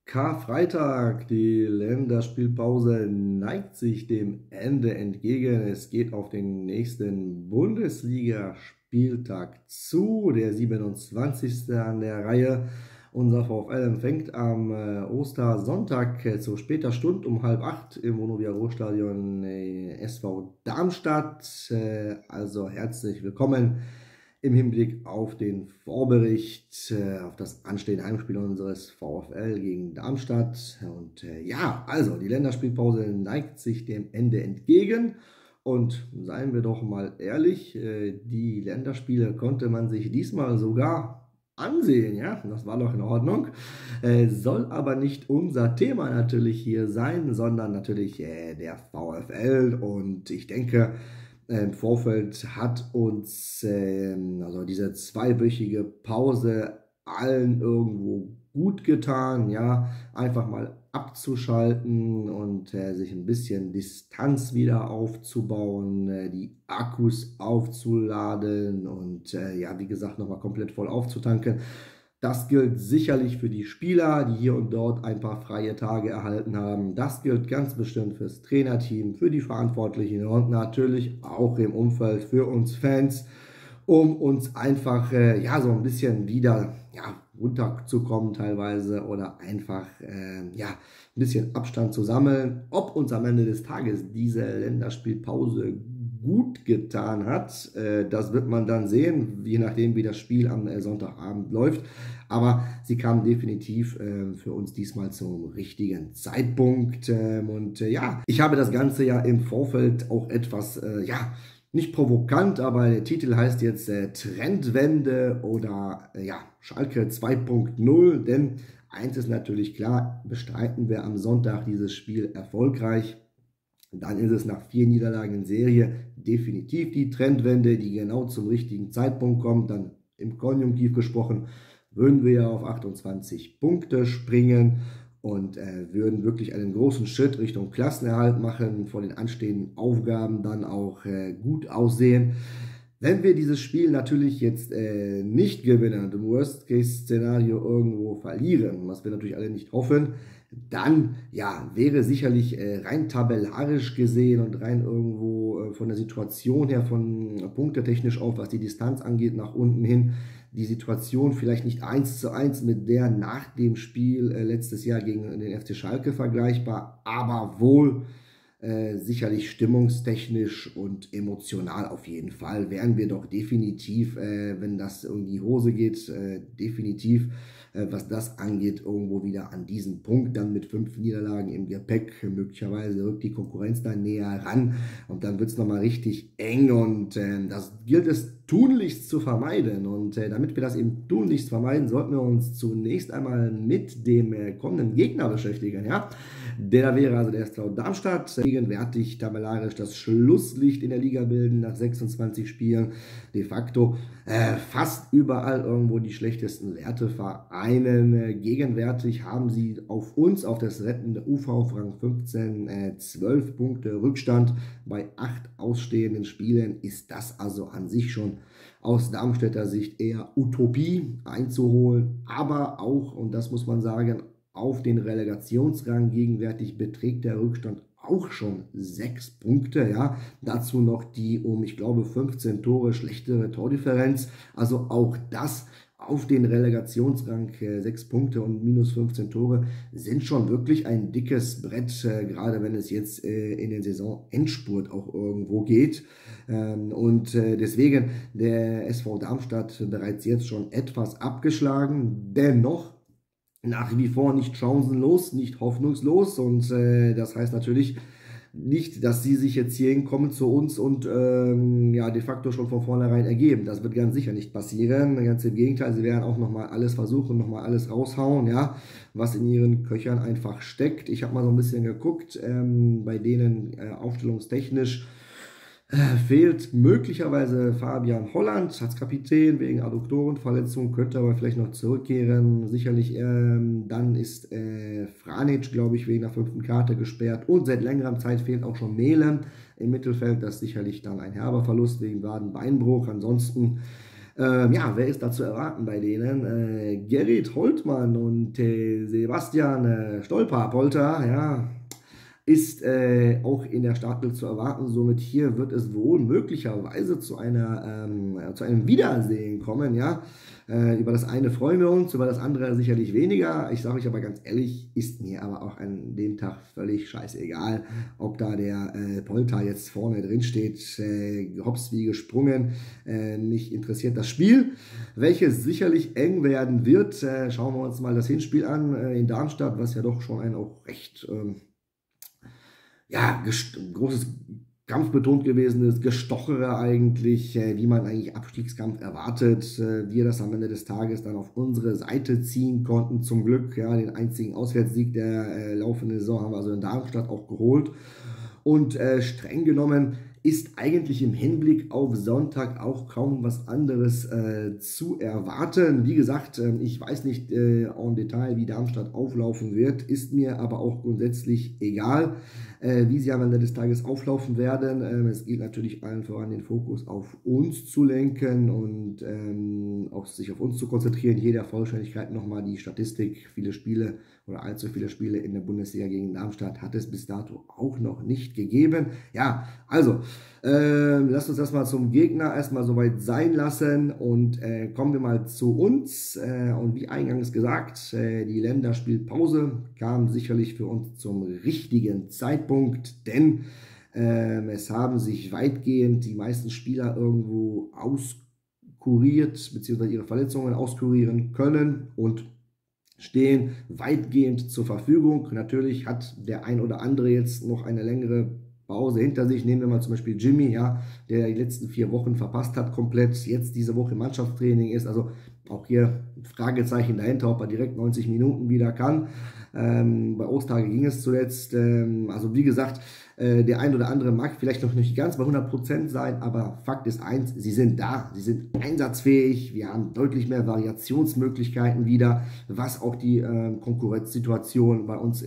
Karfreitag, die Länderspielpause neigt sich dem Ende entgegen. Es geht auf den nächsten Bundesligaspieltag zu, der 27. an der Reihe. Unser VfL empfängt am Ostersonntag zu später Stunde um 7:30 im Vonovia-Ruhr-Stadion SV Darmstadt. Also herzlich willkommen im Hinblick auf den Vorbericht auf das anstehende Heimspiel unseres VfL gegen Darmstadt. Und also die Länderspielpause neigt sich dem Ende entgegen. Und seien wir doch mal ehrlich, die Länderspiele konnte man sich diesmal sogar ansehen, ja, das war doch in Ordnung. Soll aber nicht unser Thema natürlich hier sein, sondern natürlich der VfL. Und ich denke, im Vorfeld hat uns also diese zweiwöchige Pause allen irgendwo gut getan, ja, einfach mal abzuschalten und sich ein bisschen Distanz wieder aufzubauen, die Akkus aufzuladen und wie gesagt, nochmal komplett voll aufzutanken. Das gilt sicherlich für die Spieler, die hier und dort ein paar freie Tage erhalten haben. Das gilt ganz bestimmt fürs Trainerteam, für die Verantwortlichen und natürlich auch im Umfeld für uns Fans, um uns einfach so ein bisschen wieder runterzukommen teilweise oder einfach ein bisschen Abstand zu sammeln. Ob uns am Ende des Tages diese Länderspielpause gut getan hat, das wird man dann sehen, je nachdem wie das Spiel am Sonntagabend läuft, aber sie kam definitiv für uns diesmal zum richtigen Zeitpunkt ich habe das Ganze ja im Vorfeld auch etwas, nicht provokant, aber der Titel heißt jetzt Trendwende oder Schalke 2.0, denn eins ist natürlich klar, bestreiten wir am Sonntag dieses Spiel erfolgreich, dann ist es nach 4 Niederlagen in Serie definitiv die Trendwende, die genau zum richtigen Zeitpunkt kommt. Dann im Konjunktiv gesprochen, würden wir ja auf 28 Punkte springen und würden wirklich einen großen Schritt Richtung Klassenerhalt machen, vor den anstehenden Aufgaben dann auch gut aussehen. Wenn wir dieses Spiel natürlich jetzt nicht gewinnen und im Worst-Case-Szenario irgendwo verlieren, was wir natürlich alle nicht hoffen, dann wäre sicherlich rein tabellarisch gesehen und rein irgendwo von der Situation her, von punktetechnisch auch, was die Distanz angeht, nach unten hin, die Situation vielleicht nicht 1:1 mit der nach dem Spiel letztes Jahr gegen den FC Schalke vergleichbar, aber wohl sicherlich stimmungstechnisch und emotional auf jeden Fall wären wir doch definitiv, wenn das in die Hose geht, definitiv, was das angeht, irgendwo wieder an diesen Punkt, dann mit 5 Niederlagen im Gepäck, möglicherweise rückt die Konkurrenz dann näher ran und dann wird es nochmal richtig eng und das gilt es tunlichst zu vermeiden und damit wir das eben tunlichst vermeiden, sollten wir uns zunächst einmal mit dem kommenden Gegner beschäftigen, ja, der wäre also der SV Darmstadt, gegenwärtig tabellarisch das Schlusslicht in der Liga bilden nach 26 Spielen, de facto fast überall irgendwo die schlechtesten Werte vereinen. Gegenwärtig haben sie auf uns, auf das rettende UV auf Rang 15, 12 Punkte Rückstand. Bei 8 ausstehenden Spielen ist das also an sich schon aus Darmstädter Sicht eher Utopie einzuholen, aber auch, und das muss man sagen, auf den Relegationsrang gegenwärtig beträgt der Rückstand auch schon 6 Punkte, ja, dazu noch die ich glaube 15 Tore schlechtere Tordifferenz, also auch das auf den Relegationsrang 6 Punkte und minus 15 Tore sind schon wirklich ein dickes Brett, gerade wenn es jetzt in den Saisonendspurt auch irgendwo geht deswegen der SV Darmstadt bereits jetzt schon etwas abgeschlagen, dennoch nach wie vor nicht chancenlos, nicht hoffnungslos und das heißt natürlich nicht, dass sie sich jetzt hier hinkommen zu uns und de facto schon von vornherein ergeben. Das wird ganz sicher nicht passieren. Ganz im Gegenteil, sie werden auch nochmal alles versuchen, nochmal alles raushauen, ja, was in ihren Köchern einfach steckt. Ich habe mal so ein bisschen geguckt, bei denen aufstellungstechnisch fehlt möglicherweise Fabian Holland als Kapitän wegen Adduktorenverletzung, könnte aber vielleicht noch zurückkehren. Sicherlich dann ist Franic, glaube ich, wegen der 5. Karte gesperrt und seit längerer Zeit fehlt auch schon Melem im Mittelfeld. Das ist sicherlich dann ein herber Verlust wegen Wadenbeinbruch. Ansonsten Ja, wer ist da zu erwarten bei denen? Gerrit Holtmann und Sebastian Stolper-Polter, ja, ist auch in der Startelf zu erwarten. Somit hier wird es wohl möglicherweise zu zu einem Wiedersehen kommen. Ja? Über das eine freuen wir uns, über das andere sicherlich weniger. Ich sage euch aber ganz ehrlich, ist mir aber auch an dem Tag völlig scheißegal, ob da der Polter jetzt vorne drin steht, hops wie gesprungen. Mich interessiert das Spiel, welches sicherlich eng werden wird. Schauen wir uns mal das Hinspiel an in Darmstadt, was ja doch schon ein auch recht ja, großes Kampfbetont gewesen ist, Gestochere eigentlich, wie man eigentlich Abstiegskampf erwartet, wir das am Ende des Tages dann auf unsere Seite ziehen konnten, zum Glück, ja, den einzigen Auswärtssieg der laufenden Saison haben wir also in Darmstadt auch geholt und streng genommen ist eigentlich im Hinblick auf Sonntag auch kaum was anderes zu erwarten. Wie gesagt, ich weiß nicht en Detail, wie Darmstadt auflaufen wird, ist mir aber auch grundsätzlich egal, wie sie am Ende des Tages auflaufen werden. Es gilt natürlich allen voran, den Fokus auf uns zu lenken und auch sich auf uns zu konzentrieren. Hier der Vollständigkeit nochmal die Statistik, viele Spiele oder allzu viele Spiele in der Bundesliga gegen Darmstadt hat es bis dato auch noch nicht gegeben. Ja, also lasst uns das mal zum Gegner erstmal soweit sein lassen und kommen wir mal zu uns. Und wie eingangs gesagt, die Länderspielpause kam sicherlich für uns zum richtigen Zeitpunkt, denn es haben sich weitgehend die meisten Spieler irgendwo auskuriert, beziehungsweise ihre Verletzungen auskurieren können und stehen weitgehend zur Verfügung. Natürlich hat der ein oder andere jetzt noch eine längere Pause hinter sich. Nehmen wir mal zum Beispiel Jimmy, ja, der die letzten 4 Wochen verpasst hat, komplett jetzt diese Woche im Mannschaftstraining ist. Also auch hier Fragezeichen dahinter, ob er direkt 90 Minuten wieder kann. Bei Ostage ging es zuletzt. Also wie gesagt, der ein oder andere mag vielleicht noch nicht ganz bei 100% sein, aber Fakt ist eins, sie sind da, sie sind einsatzfähig, wir haben deutlich mehr Variationsmöglichkeiten wieder, was auch die Konkurrenzsituation bei uns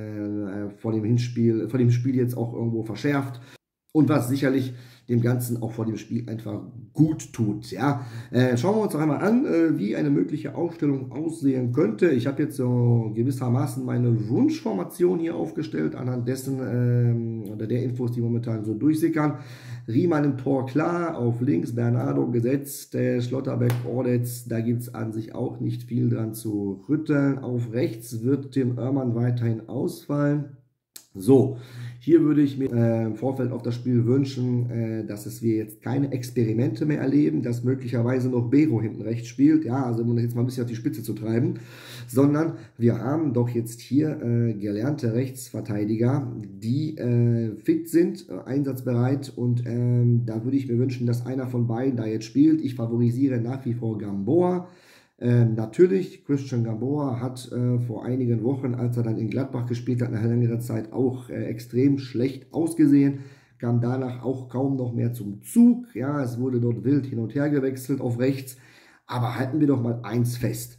vor dem Spiel jetzt auch irgendwo verschärft. Und was sicherlich dem Ganzen auch vor dem Spiel einfach gut tut. Ja? Schauen wir uns noch einmal an, wie eine mögliche Aufstellung aussehen könnte. Ich habe jetzt so gewissermaßen meine Wunschformation hier aufgestellt, anhand dessen oder der Infos, die momentan so durchsickern. Riemann im Tor klar, auf links Bernardo gesetzt, Schlotterbeck, Ordetz, da gibt es an sich auch nicht viel dran zu rütteln. Auf rechts wird Tim Oermann weiterhin ausfallen. So, hier würde ich mir im Vorfeld auf das Spiel wünschen, dass wir jetzt keine Experimente mehr erleben, dass möglicherweise noch Bero hinten rechts spielt, ja, also um das jetzt mal ein bisschen auf die Spitze zu treiben, sondern wir haben doch jetzt hier gelernte Rechtsverteidiger, die fit sind, einsatzbereit und da würde ich mir wünschen, dass einer von beiden da jetzt spielt. Ich favorisiere nach wie vor Gamboa. Natürlich, Christian Gamboa hat vor einigen Wochen, als er dann in Gladbach gespielt hat, nach längerer Zeit auch extrem schlecht ausgesehen, kam danach auch kaum noch mehr zum Zug. Ja, es wurde dort wild hin und her gewechselt auf rechts, aber halten wir doch mal eins fest.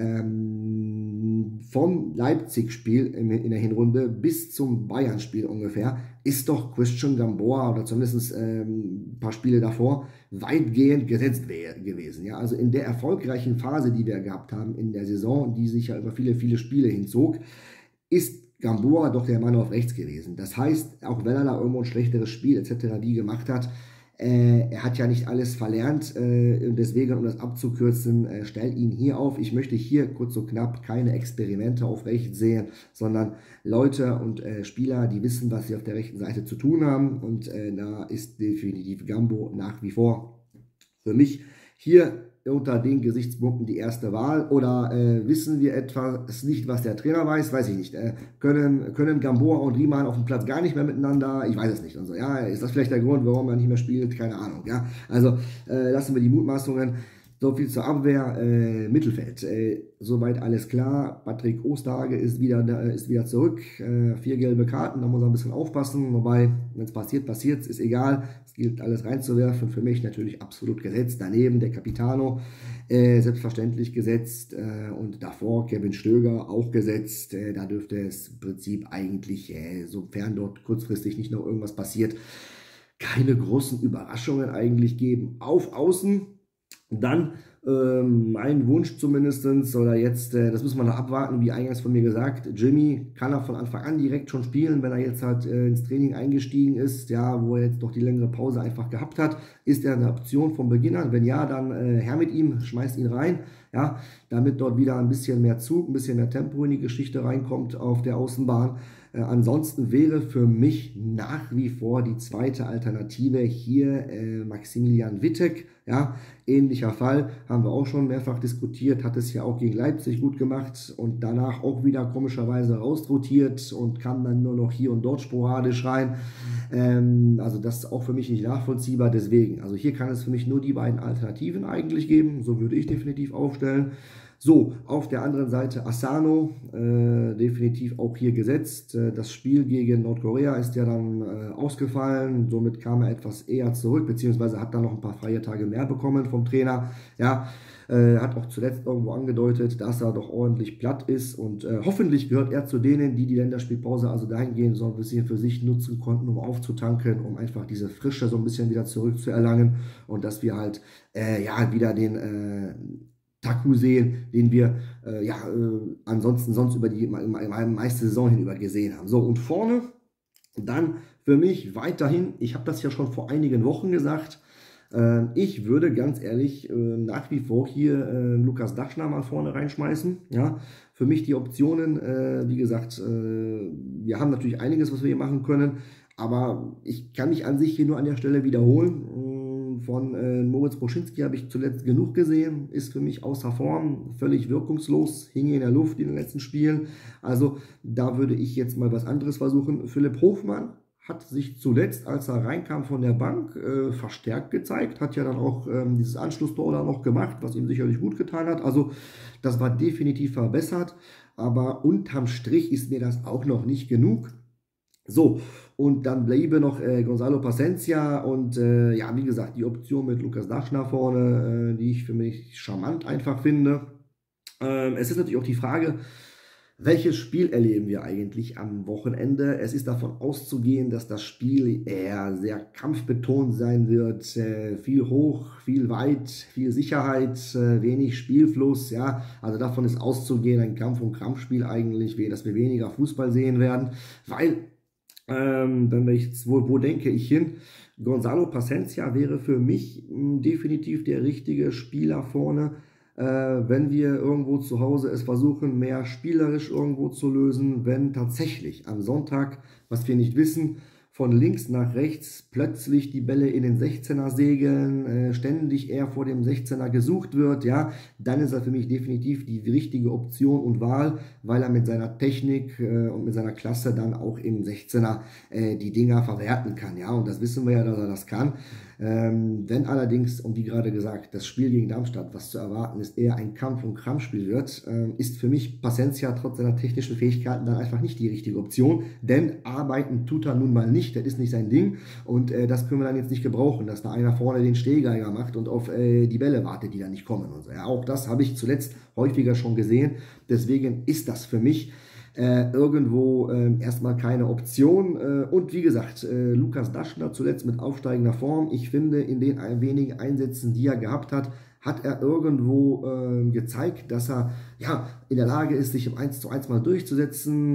Vom Leipzig-Spiel in der Hinrunde bis zum Bayern-Spiel ungefähr ist doch Christian Gamboa oder zumindest ein paar Spiele davor weitgehend gesetzt gewesen. Ja? Also in der erfolgreichen Phase, die wir gehabt haben in der Saison, die sich ja über viele, viele Spiele hinzog, ist Gamboa doch der Mann auf rechts gewesen. Das heißt, auch wenn er da irgendwo ein schlechteres Spiel etc. die gemacht hat, er hat ja nicht alles verlernt, deswegen, um das abzukürzen, stell ihn hier auf. Ich möchte hier kurz und knapp keine Experimente auf rechts sehen, sondern Leute und Spieler, die wissen, was sie auf der rechten Seite zu tun haben. Und da ist definitiv Gambo nach wie vor für mich hier unter den Gesichtspunkten die erste Wahl. Oder wissen wir etwas nicht, was der Trainer weiß? Weiß ich nicht. Können Gamboa und Riemann auf dem Platz gar nicht mehr miteinander? Ich weiß es nicht. Und so, ja, ist das vielleicht der Grund, warum er nicht mehr spielt? Keine Ahnung. Ja, also lassen wir die Mutmaßungen. So viel zur Abwehr, Mittelfeld. Soweit alles klar. Patrick Osterhage ist wieder zurück. 4 gelbe Karten, da muss er ein bisschen aufpassen. Wobei, wenn es passiert, passiert es, ist egal. Es gilt alles reinzuwerfen. Für mich natürlich absolut gesetzt. Daneben der Capitano, selbstverständlich gesetzt. Und davor Kevin Stöger auch gesetzt. Da dürfte es im Prinzip eigentlich, sofern dort kurzfristig nicht noch irgendwas passiert, keine großen Überraschungen eigentlich geben. Auf Außen Dann mein Wunsch zumindestens oder jetzt, das müssen wir noch abwarten, wie eingangs von mir gesagt, Jimmy kann er von Anfang an direkt schon spielen, wenn er jetzt halt ins Training eingestiegen ist, ja, wo er jetzt noch die längere Pause einfach gehabt hat. Ist er eine Option vom Beginn an? Wenn ja, dann her mit ihm, schmeißt ihn rein, ja, damit dort wieder ein bisschen mehr Zug, ein bisschen mehr Tempo in die Geschichte reinkommt auf der Außenbahn. Ansonsten wäre für mich nach wie vor die zweite Alternative hier Maximilian Wittek. Ja, ähnlicher Fall, haben wir auch schon mehrfach diskutiert, hat es ja auch gegen Leipzig gut gemacht und danach auch wieder komischerweise rausrotiert und kam dann nur noch hier und dort sporadisch rein. Also das ist auch für mich nicht nachvollziehbar, deswegen, also hier kann es für mich nur die beiden Alternativen eigentlich geben, so würde ich definitiv aufstellen. So, auf der anderen Seite Asano, definitiv auch hier gesetzt. Das Spiel gegen Nordkorea ist ja dann ausgefallen, somit kam er etwas eher zurück, beziehungsweise hat dann noch ein paar freie Tage mehr bekommen vom Trainer. Ja, hat auch zuletzt irgendwo angedeutet, dass er doch ordentlich platt ist und hoffentlich gehört er zu denen, die die Länderspielpause also dahingehend so ein bisschen für sich nutzen konnten, um aufzutanken, um einfach diese Frische so ein bisschen wieder zurückzuerlangen und dass wir halt ja wieder den Taku sehen, den wir ansonsten sonst über die meiste Saison hinüber gesehen haben. So, und vorne dann für mich weiterhin, ich habe das ja schon vor einigen Wochen gesagt, ich würde ganz ehrlich nach wie vor hier Lukas Daschner mal vorne reinschmeißen. Ja, für mich die Optionen, wie gesagt, wir haben natürlich einiges, was wir hier machen können, aber ich kann mich an sich hier nur an der Stelle wiederholen. Von Moritz Broschinski habe ich zuletzt genug gesehen, ist für mich außer Form, völlig wirkungslos, hing in der Luft in den letzten Spielen. Also da würde ich jetzt mal was anderes versuchen. Philipp Hofmann hat sich zuletzt, als er reinkam von der Bank, verstärkt gezeigt, hat ja dann auch dieses Anschlusstor da noch gemacht, was ihm sicherlich gut getan hat. Also das war definitiv verbessert, aber unterm Strich ist mir das auch noch nicht genug. So, und dann bliebe noch Gonzalo Pacencia und ja, wie gesagt, die Option mit Lukas Daschner vorne, die ich für mich charmant einfach finde. Es ist natürlich auch die Frage, welches Spiel erleben wir eigentlich am Wochenende? Es ist davon auszugehen, dass das Spiel eher sehr kampfbetont sein wird. Viel hoch, viel weit, viel Sicherheit, wenig Spielfluss. Ja, also davon ist auszugehen, ein Kampf- und Krampfspiel eigentlich, dass wir weniger Fußball sehen werden. Weil, wenn ich jetzt, wo denke ich hin? Gonzalo Pacencia wäre für mich definitiv der richtige Spieler vorne. Wenn wir irgendwo zu Hause es versuchen, mehr spielerisch irgendwo zu lösen, wenn tatsächlich am Sonntag, was wir nicht wissen, von links nach rechts plötzlich die Bälle in den 16er segeln, ständig eher vor dem 16er gesucht wird, ja, dann ist er für mich definitiv die richtige Option und Wahl, weil er mit seiner Technik und mit seiner Klasse dann auch im 16er die Dinger verwerten kann, ja, und das wissen wir ja, dass er das kann. Wenn allerdings, und wie gerade gesagt, das Spiel gegen Darmstadt, was zu erwarten ist, eher ein Kampf- und Krampfspiel wird, ist für mich Pacencia trotz seiner technischen Fähigkeiten dann einfach nicht die richtige Option, denn arbeiten tut er nun mal nicht, das ist nicht sein Ding und das können wir dann jetzt nicht gebrauchen, dass da einer vorne den Stehgeiger macht und auf die Bälle wartet, die da nicht kommen und so. Ja, auch das habe ich zuletzt häufiger schon gesehen, deswegen ist das für mich irgendwo erstmal keine Option. Und wie gesagt, Lukas Daschner zuletzt mit aufsteigender Form. Ich finde, in den wenigen Einsätzen, die er gehabt hat, hat er irgendwo gezeigt, dass er ja in der Lage ist, sich im 1:1 mal durchzusetzen.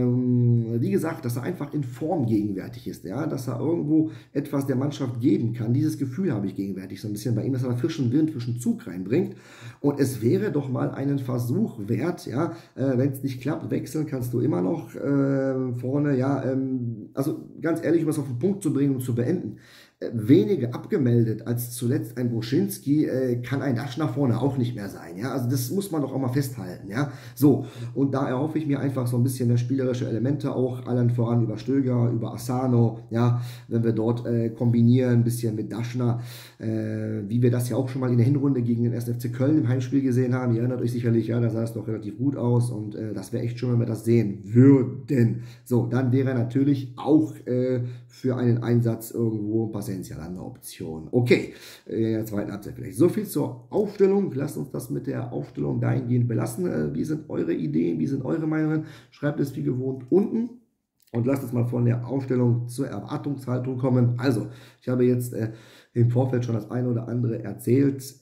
Wie gesagt, dass er einfach in Form gegenwärtig ist, ja, dass er irgendwo etwas der Mannschaft geben kann. Dieses Gefühl habe ich gegenwärtig so ein bisschen bei ihm, dass er frischen Wind, frischen Zug reinbringt. Und es wäre doch mal einen Versuch wert, ja, wenn es nicht klappt, wechseln kannst du immer noch vorne, ja, also ganz ehrlich, um es auf den Punkt zu bringen und zu beenden. Weniger abgemeldet als zuletzt ein Broschinski kann ein Daschner vorne auch nicht mehr sein, ja, also das muss man doch auch mal festhalten, ja, so, und da erhoffe ich mir einfach so ein bisschen mehr spielerische Elemente auch, allen voran über Stöger, über Asano, ja, wenn wir dort kombinieren, ein bisschen mit Daschner, wie wir das ja auch schon mal in der Hinrunde gegen den 1. FC Köln im Heimspiel gesehen haben, ihr erinnert euch sicherlich, ja, da sah es doch relativ gut aus und das wäre echt schön, wenn wir das sehen würden, so, dann wäre natürlich auch für einen Einsatz irgendwo Pacencia dann eine Option. Okay, in der zweiten Halbzeit vielleicht. So viel zur Aufstellung. Lasst uns das mit der Aufstellung dahingehend belassen. Wie sind eure Ideen? Wie sind eure Meinungen? Schreibt es wie gewohnt unten. Und lasst uns mal von der Aufstellung zur Erwartungshaltung kommen. Also, ich habe jetzt im Vorfeld schon das eine oder andere erzählt.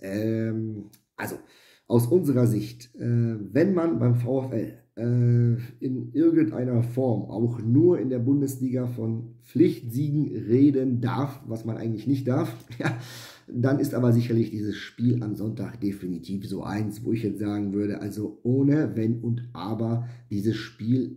Also aus unserer Sicht, wenn man beim VfL in irgendeiner Form auch nur in der Bundesliga von Pflichtsiegen reden darf, was man eigentlich nicht darf, ja, dann ist aber sicherlich dieses Spiel am Sonntag definitiv so eins, wo ich jetzt sagen würde, also ohne Wenn und Aber, dieses Spiel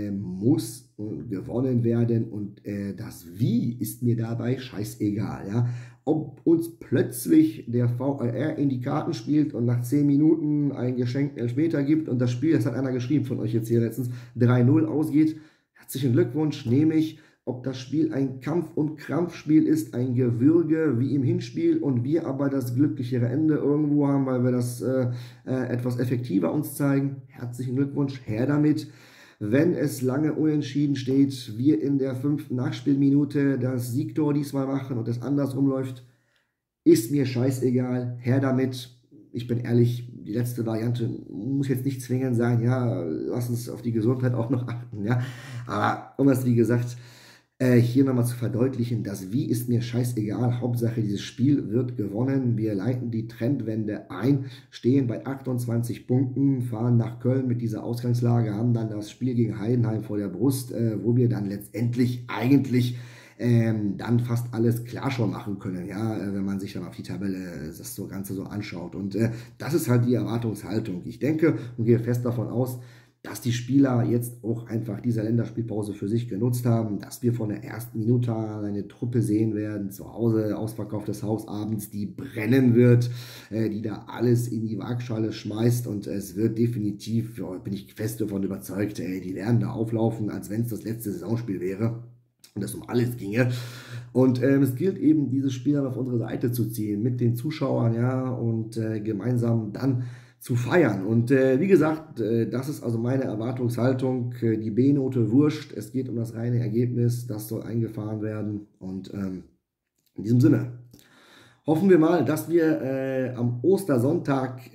muss gewonnen werden und das Wie ist mir dabei scheißegal, ja. Ob uns plötzlich der VAR in die Karten spielt und nach 10 Minuten einen geschenkten Elfmeter gibt und das Spiel, das hat einer geschrieben von euch jetzt hier letztens, 3-0 ausgeht, herzlichen Glückwunsch, nehme ich. Ob das Spiel ein Kampf- und Krampfspiel ist, ein Gewürge wie im Hinspiel und wir aber das glücklichere Ende irgendwo haben, weil wir das etwas effektiver uns zeigen, herzlichen Glückwunsch, her damit. Wenn es lange unentschieden steht, wir in der 5. Nachspielminute das Siegtor diesmal machen und es andersrum läuft, ist mir scheißegal, her damit. Ich bin ehrlich, die letzte Variante muss jetzt nicht zwingend sein, ja, lass uns auf die Gesundheit auch noch achten, ja. Aber um das, wie gesagt, hier nochmal zu verdeutlichen, das Wie ist mir scheißegal, Hauptsache dieses Spiel wird gewonnen, wir leiten die Trendwende ein, stehen bei 28 Punkten, fahren nach Köln mit dieser Ausgangslage, haben dann das Spiel gegen Heidenheim vor der Brust, wo wir dann letztendlich eigentlich dann fast alles klar schon machen können, ja, wenn man sich dann auf die Tabelle das so Ganze so anschaut. Und das ist halt die Erwartungshaltung. Ich denke und gehe fest davon aus, dass die Spieler jetzt auch einfach diese Länderspielpause für sich genutzt haben, dass wir von der ersten Minute an eine Truppe sehen werden, zu Hause, ausverkauftes Haus abends, die brennen wird, die da alles in die Waagschale schmeißt und es wird definitiv, ja, bin ich fest davon überzeugt, die werden da auflaufen, als wenn es das letzte Saisonspiel wäre und es um alles ginge. Und es gilt eben, dieses Spiel dann auf unsere Seite zu ziehen, mit den Zuschauern, ja, und gemeinsam dann zu feiern. Und wie gesagt, das ist also meine Erwartungshaltung. Die B-Note wurscht. Es geht um das reine Ergebnis. Das soll eingefahren werden. Und in diesem Sinne hoffen wir mal, dass wir am Ostersonntag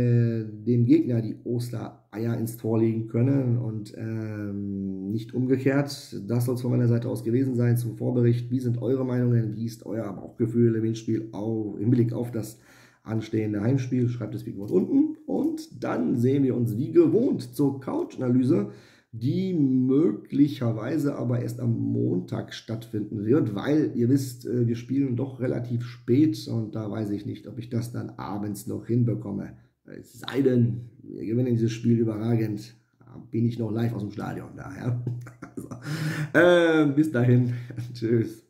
dem Gegner die Ostereier ins Tor legen können und nicht umgekehrt. Das soll es von meiner Seite aus gewesen sein zum Vorbericht. Wie sind eure Meinungen? Wie ist euer Bauchgefühl im Hinspiel im Blick auf das anstehende Heimspiel? Schreibt es wie gewohnt unten und dann sehen wir uns wie gewohnt zur Couch-Analyse, die möglicherweise aber erst am Montag stattfinden wird, weil ihr wisst, wir spielen doch relativ spät und da weiß ich nicht, ob ich das dann abends noch hinbekomme. Es sei denn, wir gewinnen dieses Spiel überragend, bin ich noch live aus dem Stadion daher. Also, bis dahin, tschüss.